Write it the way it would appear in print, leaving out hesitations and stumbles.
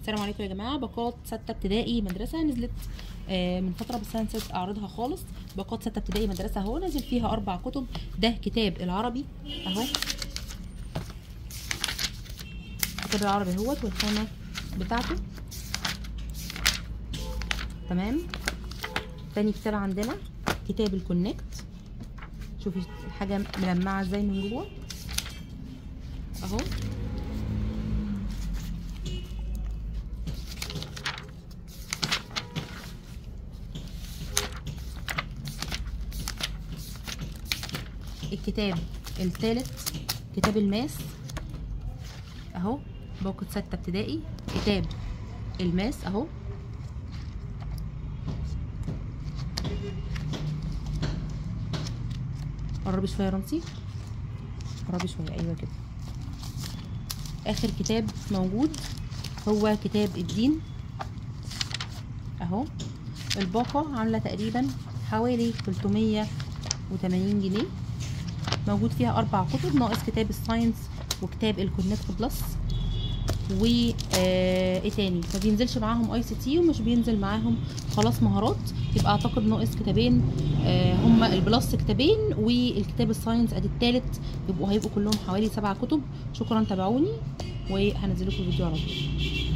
السلام عليكم يا جماعه. باقات 6 ابتدائي مدرسه نزلت من فتره، بس انا نسيت اعرضها خالص. باقات 6 ابتدائي مدرسه اهو، نازل فيها 4 كتب. ده كتاب العربي اهو، كتاب العربي اهوت والخانه بتاعته تمام. تاني كتاب عندنا كتاب الكونكت، شوفي الحاجه ملمعه ازاي من جوه اهو. الكتاب الثالث كتاب الماس اهو، باقة 6 ابتدائي كتاب الماس اهو. قربي شويه يا رمسي، قربي شويه، ايوه كده. اخر كتاب موجود هو كتاب الدين اهو. الباقة عامله تقريبا حوالي 380 جنيه. موجود فيها 4 كتب، ناقص كتاب الساينس وكتاب الكونكت بلس ايه تاني. ما بينزلش معاهم اي سي تي ومش بينزل معاهم خلاص مهارات، يبقى اعتقد ناقص كتابين، هما البلس كتابين والكتاب الساينس ادي التالت، هيبقوا كلهم حوالي 7 كتب. شكرا، تابعوني وهنزل لكم الفيديو على طول.